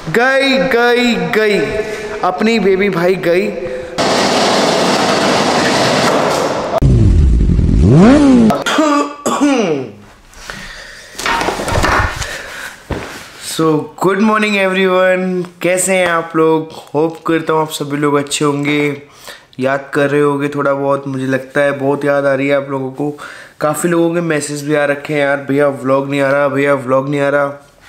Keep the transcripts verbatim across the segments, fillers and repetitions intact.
गई गई गई अपनी बेबी भाई गई। सो गुड मॉर्निंग एवरीवन, कैसे हैं आप लोग? होप करता हूँ आप सभी लोग अच्छे होंगे, याद कर रहे होंगे थोड़ा बहुत। मुझे लगता है बहुत याद आ रही है आप लोगों को। काफ़ी लोगों के मैसेज भी आ रखे हैं, यार भैया व्लॉग नहीं आ रहा, भैया व्लॉग नहीं आ रहा।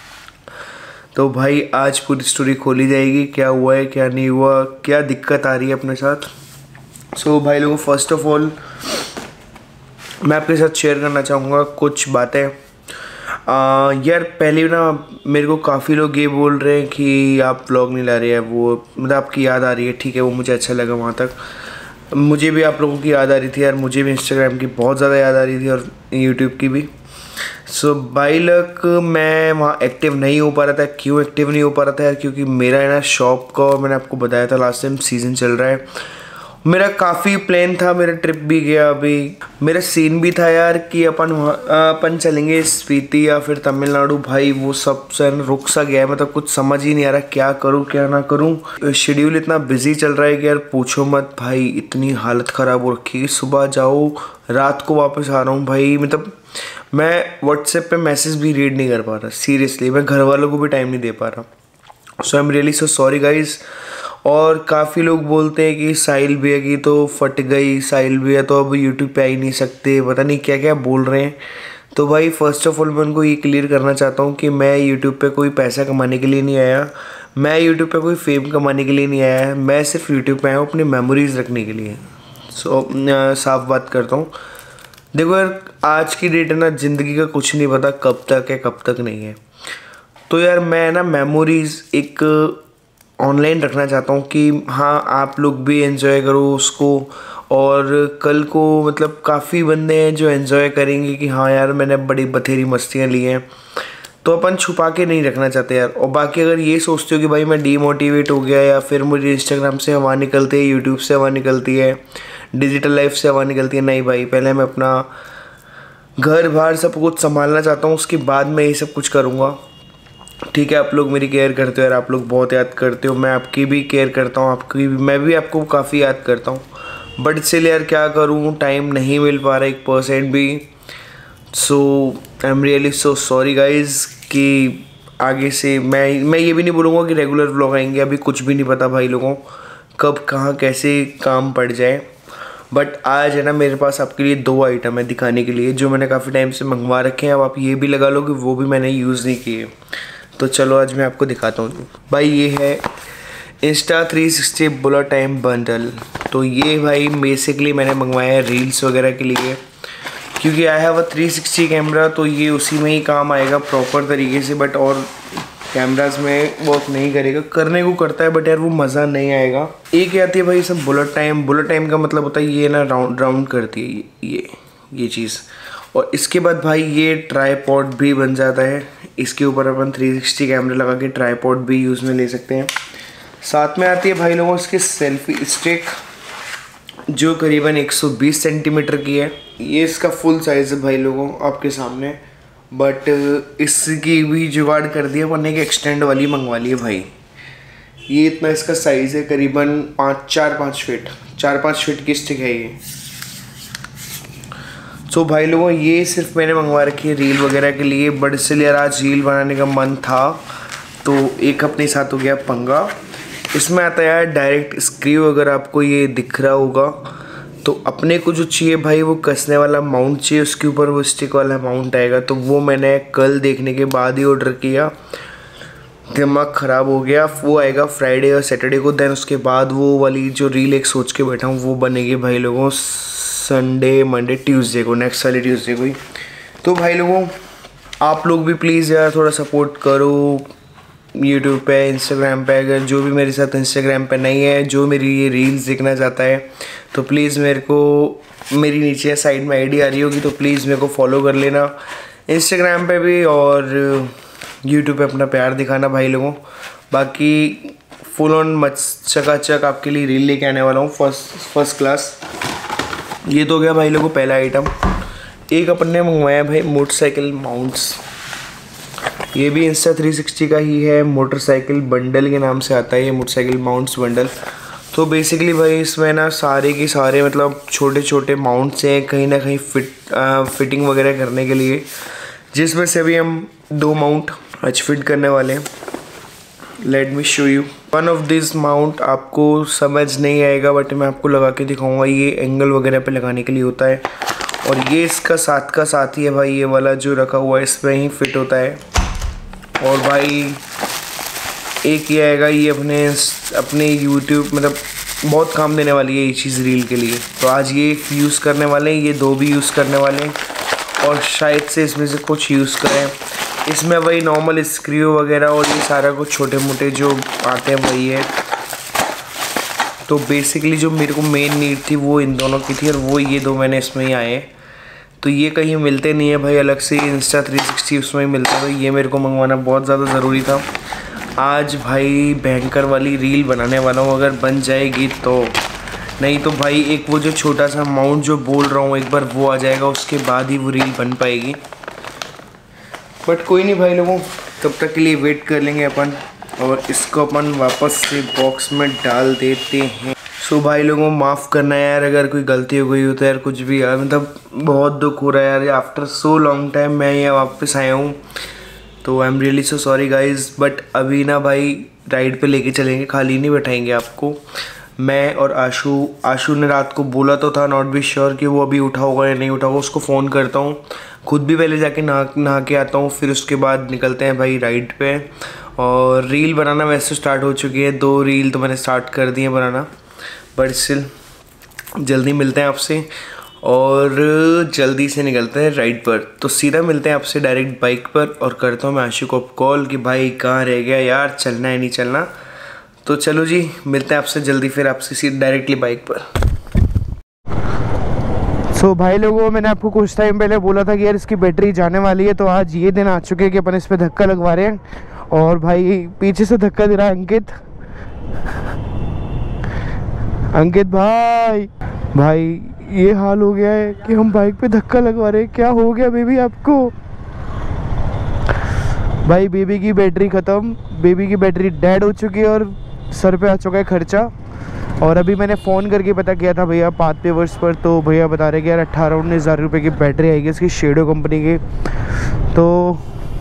तो भाई आज पूरी स्टोरी खोली जाएगी, क्या हुआ है क्या नहीं हुआ, क्या दिक्कत आ रही है अपने साथ। सो so, भाई लोगों, फर्स्ट ऑफ ऑल मैं आपके साथ शेयर करना चाहूँगा कुछ बातें। आ, यार पहले ना मेरे को काफ़ी लोग ये बोल रहे हैं कि आप व्लॉग नहीं ला रहे हैं, वो मतलब आपकी याद आ रही है। ठीक है, वो मुझे अच्छा लगा। वहाँ तक मुझे भी आप लोगों की याद आ रही थी यार, मुझे भी इंस्टाग्राम की बहुत ज़्यादा याद आ रही थी और यूट्यूब की भी। सो बाई लक मैं वहाँ एक्टिव नहीं हो पा रहा था। क्यों एक्टिव नहीं हो पा रहा था यार? क्योंकि मेरा है ना शॉप का, और मैंने आपको बताया था लास्ट टाइम, सीज़न चल रहा है। मेरा काफ़ी प्लान था, मेरा ट्रिप भी गया, अभी मेरा सीन भी था यार कि अपन अपन चलेंगे स्पीति या फिर तमिलनाडु। भाई वो सब सर रुक सा गया है, मतलब कुछ समझ ही नहीं आ रहा क्या करूँ क्या ना करूँ। शेड्यूल इतना बिजी चल रहा है कि यार पूछो मत भाई, इतनी हालत ख़राब हो रखी है। सुबह जाओ रात को वापस आ रहा हूँ भाई। मतलब मैं व्हाट्सएप पे मैसेज भी रीड नहीं कर पा रहा, सीरियसली। मैं घर वालों को भी टाइम नहीं दे पा रहा। So I am really so sorry guys. और काफ़ी लोग बोलते हैं कि साहिल भैया की तो फट गई, साहिल भैया तो अब यूट्यूब पे आ ही नहीं सकते, पता नहीं क्या क्या बोल रहे हैं। तो भाई फर्स्ट ऑफ ऑल मैं उनको ये क्लियर करना चाहता हूँ कि मैं यूट्यूब पे कोई पैसा कमाने के लिए नहीं आया, मैं यूट्यूब पे कोई फेम कमाने के लिए नहीं आया है। मैं सिर्फ यूट्यूब पे आया हूँ अपनी मेमोरीज़ रखने के लिए। सो so, साफ बात करता हूँ। देखो यार, आज की डेट है ना, ज़िंदगी का कुछ नहीं पता कब तक है कब तक नहीं है। तो यार मैं ना मेमोरीज़ एक ऑनलाइन रखना चाहता हूँ कि हाँ आप लोग भी एंजॉय करो उसको, और कल को मतलब काफ़ी बंदे हैं जो एंजॉय करेंगे कि हाँ यार मैंने बड़ी बथेरी मस्तियाँ ली हैं। तो अपन छुपा के नहीं रखना चाहते यार। और बाकी अगर ये सोचते हो कि भाई मैं डीमोटिवेट हो गया या फिर मुझे इंस्टाग्राम से हवा निकलती है, यूट्यूब से हवा निकलती है, डिजिटल लाइफ से हवा निकलती है, नहीं भाई, पहले मैं अपना घर बाहर सब कुछ संभालना चाहता हूँ, उसके बाद मैं ये सब कुछ करूँगा। ठीक है, आप लोग मेरी केयर करते हो यार, आप लोग बहुत याद करते हो, मैं आपकी भी केयर करता हूँ, आपकी भी, मैं भी आपको काफ़ी याद करता हूँ। बट इसलिए यार क्या करूँ, टाइम नहीं मिल पा रहा एक परसेंट भी। So I am really so sorry guys कि आगे से मैं मैं ये भी नहीं बोलूँगा कि रेगुलर व्लॉग आएंगे। अभी कुछ भी नहीं पता भाई लोगों, कब कहाँ कैसे काम पड़ जाए। बट आज है ना मेरे पास आपके लिए दो आइटम है दिखाने के लिए, जो मैंने काफ़ी टाइम से मंगवा रखे हैं। अब आप ये भी लगा लो कि वो भी मैंने यूज़ नहीं किए। तो चलो आज मैं आपको दिखाता हूँ भाई। ये है Insta three sixty bullet time bundle. तो ये भाई बेसिकली मैंने मंगवाया है रील्स वगैरह के लिए, क्योंकि I have a three sixty camera, तो ये उसी में ही काम आएगा प्रॉपर तरीके से। बट और कैमराज में वर्क नहीं करेगा, करने को करता है बट यार वो मज़ा नहीं आएगा। एक आती है भाई सब बुलेट टाइम। बुलेट टाइम का मतलब होता है ये ना राउंड राउंड करती है ये ये ये चीज़। और इसके बाद भाई ये ट्राईपॉड भी बन जाता है। इसके ऊपर अपन थ्री सिक्सटी कैमरा लगा के ट्राईपॉड भी यूज़ में ले सकते हैं। साथ में आती है भाई लोगों इसकी सेल्फी स्टिक, जो करीबन एक सौ बीस सेंटीमीटर की है। ये इसका फुल साइज़ है भाई लोगों आपके सामने। बट इसकी भी जुगाड़ कर दिया, वरना की एक्सटेंड वाली मंगवा ली है भाई। ये इतना इसका साइज़ है, करीबन पाँच चार पाँच फीट चार पाँच फीट की स्टिक है ये। सो so, भाई लोगों ये सिर्फ मैंने मंगवा रखी है रील वगैरह के लिए। बट इसलिए यार आज रील बनाने का मन था, तो एक अपने साथ हो गया पंगा। इसमें आता है यार डायरेक्ट स्क्रू, अगर आपको ये दिख रहा होगा। तो अपने को जो चाहिए भाई वो कसने वाला माउंट चाहिए, उसके ऊपर वो स्टिक वाला माउंट आएगा। तो वो मैंने कल देखने के बाद ही ऑर्डर किया, दिमाग ख़राब हो गया। वो आएगा फ्राइडे और सैटरडे को। देन उसके बाद वो वाली जो रील एक सोच के बैठा हूँ वो बनेगी भाई लोगों संडे मंडे ट्यूसडे को, नेक्स्ट वाले ट्यूसडे को ही। तो भाई लोगों आप लोग भी प्लीज़ यार थोड़ा सपोर्ट करो यूट्यूब पे, इंस्टाग्राम पे। अगर जो भी मेरे साथ इंस्टाग्राम पे नहीं है, जो मेरी ये रील्स देखना चाहता है, तो प्लीज़ मेरे को, मेरी नीचे साइड में आईडी आ रही होगी, तो प्लीज़ मेरे को फॉलो कर लेना इंस्टाग्राम पे भी, और यूट्यूब पे अपना प्यार दिखाना भाई लोगों। बाकी फुल ऑन मच चकाचक आपके लिए रील लेके आने वाला हूँ, फर्स्ट फर्स्ट क्लास। ये तो हो गया भाई लोगों पहला आइटम। एक अपन ने मंगवाया भाई मोटरसाइकिल माउंट्स। ये भी इंस्टा थ्री सिक्सटी का ही है, मोटरसाइकिल बंडल के नाम से आता है ये, मोटरसाइकिल माउंट्स बंडल। तो बेसिकली भाई इसमें ना सारे के सारे मतलब छोटे छोटे माउंट्स हैं कहीं ना कहीं फिट आ, फिटिंग वगैरह करने के लिए, जिसमें से अभी हम दो माउंट आज फिट करने वाले हैं। Let me show you one of this mount. आपको समझ नहीं आएगा बट मैं आपको लगा के दिखाऊंगा। ये एंगल वगैरह पे लगाने के लिए होता है, और ये इसका साथ का साथ ही है भाई, ये वाला जो रखा हुआ है इसमें ही फिट होता है। और भाई एक ये आएगा, ये अपने अपने यूट्यूब मतलब बहुत काम देने वाली है ये चीज़ रील के लिए। तो आज ये यूज़ करने वाले हैं, ये दो भी यूज़ करने वाले हैं, और शायद से इसमें से कुछ यूज़ करें। इसमें वही नॉर्मल स्क्रू वगैरह और ये सारा कुछ छोटे मोटे जो आते हैं वही है। तो बेसिकली जो मेरे को मेन नीड थी वो इन दोनों की थी, और वो ये दो मैंने इसमें ही आए हैं। तो ये कहीं मिलते नहीं है भाई, अलग से इंस्टा थ्री सिक्सटी उसमें ही मिलता है। तो ये मेरे को मंगवाना बहुत ज़्यादा ज़रूरी था। आज भाई भयंकर वाली रील बनाने वाला हूँ, अगर बन जाएगी तो। नहीं तो भाई एक वो जो छोटा सा माउंट जो बोल रहा हूँ एक बार वो आ जाएगा, उसके बाद ही वो रील बन पाएगी। बट कोई नहीं भाई लोगों, तब तक के लिए वेट कर लेंगे अपन, और इसको अपन वापस से बॉक्स में डाल देते हैं। सो भाई लोगों माफ़ करना यार अगर कोई गलती हो गई हो तो यार, कुछ भी यार, मतलब बहुत दुख हो रहा है यार। आफ्टर सो लॉन्ग टाइम मैं यहाँ वापस आया हूँ, तो I am really so sorry guys. But अभी ना भाई राइड पे लेके चलेंगे, खाली नहीं बैठाएंगे आपको। मैं और आशु आशु ने रात को बोला तो था, नॉट बी श्योर कि वो अभी उठा होगा या नहीं उठा होगा। उसको फ़ोन करता हूँ, खुद भी पहले जाके नहा नहा के आता हूँ, फिर उसके बाद निकलते हैं भाई राइड पे। और रील बनाना वैसे स्टार्ट हो चुकी है, दो रील तो मैंने स्टार्ट कर दी है बनाना, बट स्टिल जल्दी मिलते हैं आपसे, और जल्दी से निकलते हैं राइड पर। तो सीधा मिलते हैं आपसे डायरेक्ट बाइक पर, और करता हूँ मैं आशु को कॉल कि भाई कहाँ रह गया यार, चलना है नहीं चलना। तो चलो जी मिलते हैं आपसे जल्दी, फिर आपसे सीधे डायरेक्टली बाइक पर। सो so, भाई लोगों मैंने आपको कुछ टाइम पहले बोला था कि यार इसकी बैटरी जाने वाली है, तो आज ये दिन आ चुके हैं कि अपन इस पर धक्का लगवा रहे हैं। और भाई पीछे से धक्का दे रहा है अंकित। अंकित भाई भाई ये हाल हो गया है कि हम बाइक पे धक्का लगवा रहे हैं। क्या हो गया बेबी आपको? भाई बेबी की बैटरी ख़त्म, बेबी की बैटरी डेड हो चुकी है, और सर पे आ चुका है खर्चा। और अभी मैंने फ़ोन करके पता किया था भैया पाथ पेवर्स पर, तो भैया बता रहे कि यार अट्ठारह उन्नीस हज़ार रुपये की बैटरी आएगी इसकी, शेडो कंपनी की। तो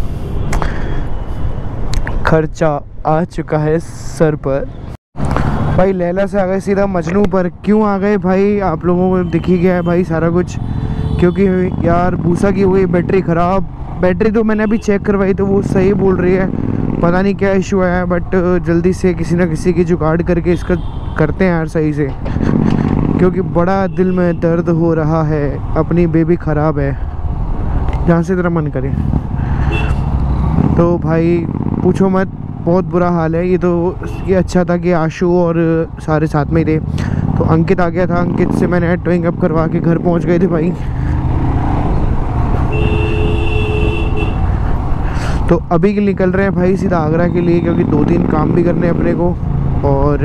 खर्चा आ चुका है सर पर। भाई लैला से आ गए सीधा मजनू पर। क्यों आ गए भाई, आप लोगों को दिख ही गया है भाई सारा कुछ, क्योंकि यार भूसा की हो गई बैटरी ख़राब। बैटरी तो मैंने अभी चेक करवाई तो वो सही बोल रही है, पता नहीं क्या इशू आया है, बट जल्दी से किसी ना किसी की जुगाड़ करके इसका करते हैं यार सही से, क्योंकि बड़ा दिल में दर्द हो रहा है। अपनी बेबी ख़राब है, जहाँ से तेरा मन करे। तो भाई पूछो मत, बहुत बुरा हाल है। ये तो ये अच्छा था कि आशु और सारे साथ में ही थे। तो अंकित आ गया था, अंकित से मैंने टोइंग अप करवा के घर पहुँच गए थे भाई। तो अभी निकल रहे हैं भाई सीधा आगरा के लिए, क्योंकि दो तीन काम भी करने हैं अपने को। और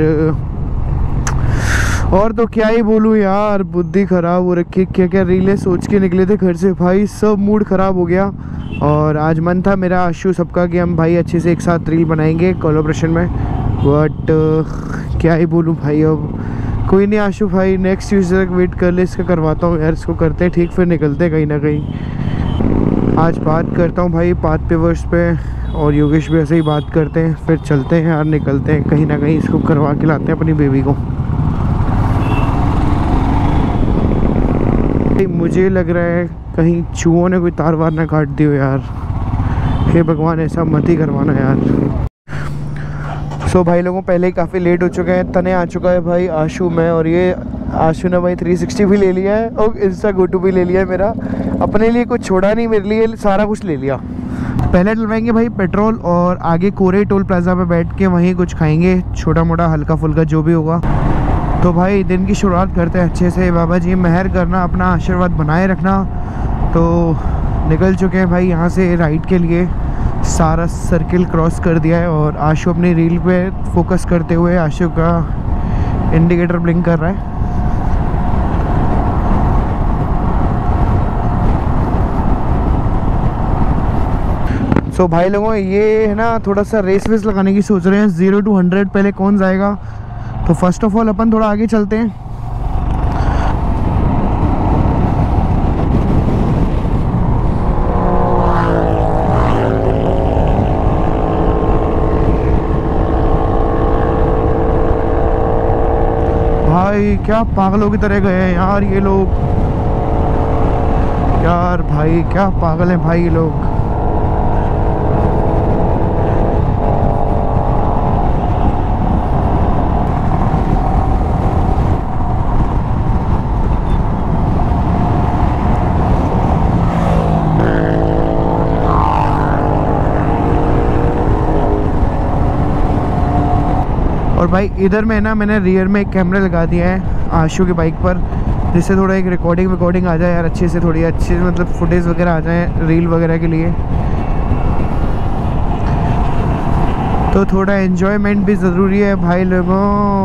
और तो क्या ही बोलूँ यार, बुद्धि ख़राब हो रखी। क्या क्या रीलें सोच के निकले थे घर से भाई, सब मूड ख़राब हो गया। और आज मन था मेरा आशु सबका कि हम भाई अच्छे से एक साथ रील बनाएंगे कोलैबोरेशन में, बट uh, क्या ही बोलूँ भाई। अब कोई नहीं आशु भाई, नेक्स्ट ट्यूसडे तक वेट कर ले, इसका करवाता हूँ यार, इसको करते हैं ठीक, फिर निकलते हैं कहीं ना कहीं। आज बात करता हूँ भाई पाथ पेवर्स पे, और योगेश भी ऐसे ही बात करते हैं, फिर चलते हैं यार, निकलते हैं कहीं ना कहीं, इसको करवा के लाते हैं अपनी बेबी को। मुझे लग रहा है कहीं चूहों ने कोई तार वार ना काट दी हो यार, हे भगवान ऐसा मत ही करवाना यार। सो so, भाई लोगों पहले ही काफ़ी लेट हो चुके हैं, तने आ चुका है भाई आशु में, और ये आशु ने भाई थ्री सिक्सटी भी ले लिया है और इंस्टा गोटू भी ले लिया है मेरा। अपने लिए कुछ छोड़ा नहीं, मेरे लिए सारा कुछ ले लिया। पहले डलवाएंगे भाई पेट्रोल, और आगे कोरे टोल प्लाजा पे बैठ के वहीं कुछ खाएंगे, छोटा मोटा हल्का फुल्का जो भी होगा। तो भाई दिन की शुरुआत करते हैं अच्छे से। बाबा जी मेहर करना, अपना आशीर्वाद बनाए रखना। तो निकल चुके हैं भाई यहाँ से राइड के लिए, सारा सर्किल क्रॉस कर दिया है, और आशु अपनी रील पे फोकस करते हुए, आशु का इंडिकेटर ब्लिंक कर रहा है। सो so, भाई लोगों ये है ना थोड़ा सा रेस वेस लगाने की सोच रहे हैं, ज़ीरो टू हंड्रेड पहले कौन जाएगा। तो फर्स्ट ऑफ ऑल अपन थोड़ा आगे चलते हैं। भाई क्या पागलों की तरह गए हैं यार ये लोग, यार भाई क्या पागल हैं भाई ये लोग। और भाई इधर में ना मैंने रियर में एक कैमरा लगा दिया है आशु की बाइक पर, जिससे थोड़ा एक रिकॉर्डिंग रिकॉर्डिंग आ जाए यार अच्छे से, थोड़ी अच्छी मतलब फुटेज वगैरह आ जाए रील वगैरह के लिए। तो थोड़ा एंजॉयमेंट भी ज़रूरी है भाई लोगों।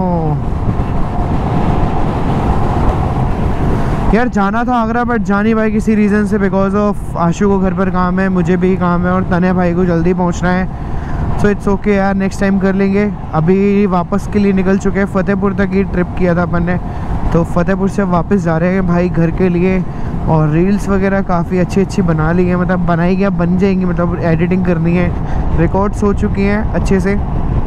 यार जाना था आगरा बट जा नहीं भाई किसी रीज़न से, बिकॉज ऑफ आशु को घर पर काम है, मुझे भी काम है और तने भाई को जल्दी पहुंचना है। सो इट्स ओके यार, नेक्स्ट टाइम कर लेंगे। अभी वापस के लिए निकल चुके हैं, फतेहपुर तक ही ट्रिप किया था अपन ने, तो फतेहपुर से वापस जा रहे हैं भाई घर के लिए। और रील्स वगैरह काफ़ी अच्छी अच्छी बना ली है, मतलब बनाई गया बन जाएंगी, मतलब एडिटिंग करनी है, रिकॉर्ड्स हो चुकी हैं अच्छे से।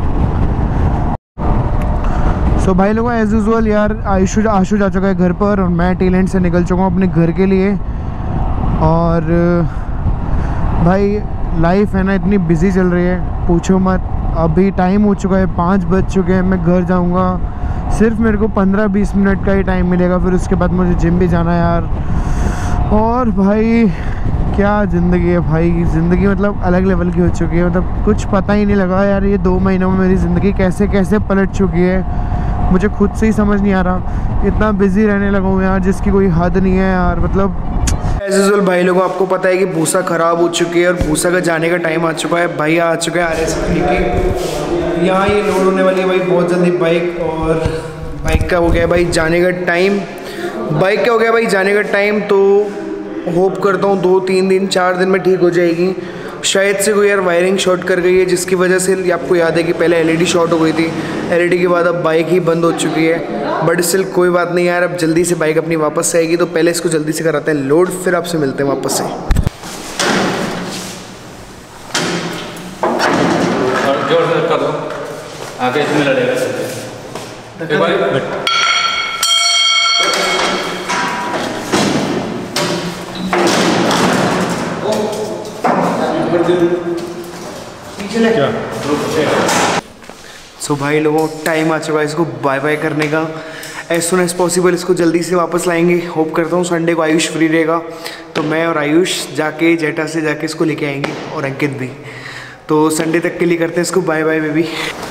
सो so, भाई लोगों एज यूजुअल यार आयुषु आशु जा चुका है घर पर और मैं टेलेंट से निकल चुका हूँ अपने घर के लिए। और भाई लाइफ है ना इतनी बिजी चल रही है, पूछो मत। अभी टाइम हो चुका है, पाँच बज चुके हैं, मैं घर जाऊंगा, सिर्फ मेरे को पंद्रह बीस मिनट का ही टाइम मिलेगा, फिर उसके बाद मुझे जिम भी जाना है यार। और भाई क्या ज़िंदगी है भाई, ज़िंदगी मतलब अलग लेवल की हो चुकी है, मतलब कुछ पता ही नहीं लगा यार ये दो महीनों में मेरी ज़िंदगी कैसे कैसे पलट चुकी है, मुझे खुद से ही समझ नहीं आ रहा। इतना बिजी रहने लगा हूँ यार जिसकी कोई हद नहीं है यार। मतलब एज यूजुअल भाई लोगों आपको पता है कि भूसा ख़राब हो चुकी है और भूसा का जाने का टाइम आ चुका है। भाई आ चुका है आर एस के यहाँ, ये लोड होने वाली है भाई बहुत जल्दी बाइक। और बाइक का हो गया भाई जाने का टाइम, बाइक का हो गया भाई जाने का टाइम। तो होप करता हूँ दो तीन दिन चार दिन में ठीक हो जाएगी। शायद से कोई यार वायरिंग शॉर्ट कर गई है, जिसकी वजह से आपको याद है कि पहले एलईडी शॉर्ट हो गई थी, एलईडी के बाद अब बाइक ही बंद हो चुकी है। बट स्टिल कोई बात नहीं यार, अब जल्दी से बाइक अपनी वापस से आएगी, तो पहले इसको जल्दी से कराते हैं लोड, फिर आपसे मिलते हैं वापस से। और जोर से कर दो, आगे इसमें लड़ेगा। क्या सो so, भाई लोगों टाइम आ चुका है इसको बाय बाय करने का। एज सुन एज पॉसिबल इसको जल्दी से वापस लाएंगे। होप करता हूँ संडे को आयुष फ्री रहेगा, तो मैं और आयुष जाके जेटा से जाके इसको लेके आएंगे, और अंकित भी। तो संडे तक के लिए करते हैं इसको bye bye baby.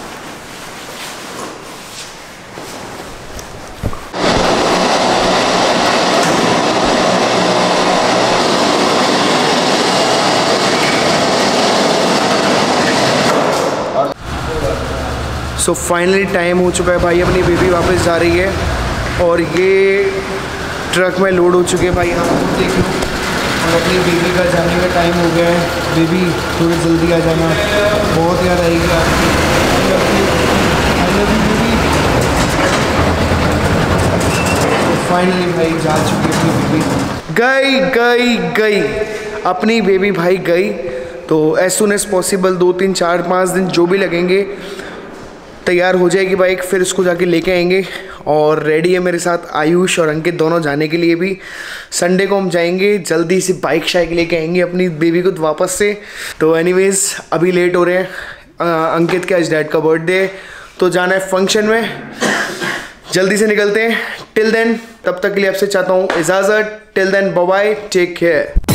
So finally time हो चुका है भाई, अपनी बेबी वापस जा रही है और ये ट्रक में लोड हो चुके हैं भाई, यहाँ पर देख लो। और अपनी बेबी का जाने का टाइम हो गया है। बेबी थोड़ी जल्दी आ जाना, बहुत याद आएगी आपकी। फाइनली भाई जा चुकी है अपनी बेबी, गई गई गई अपनी बेबी भाई गई। तो एज सुन एज पॉसिबल दो तीन चार पाँच दिन जो भी लगेंगे तैयार हो जाएगी बाइक, फिर इसको जाके लेके आएंगे। और रेडी है मेरे साथ आयुष और अंकित दोनों जाने के लिए भी। संडे को हम जाएंगे, जल्दी से बाइक शाइक लेके आएंगे अपनी बेबी को वापस से। तो एनीवेज अभी लेट हो रहे हैं, आ, अंकित के आज डैड का बर्थडे, तो जाना है फंक्शन में, जल्दी से निकलते हैं। टिल देन तब तक के लिए आपसे चाहता हूँ इजाज़त। Till then bye bye, take care.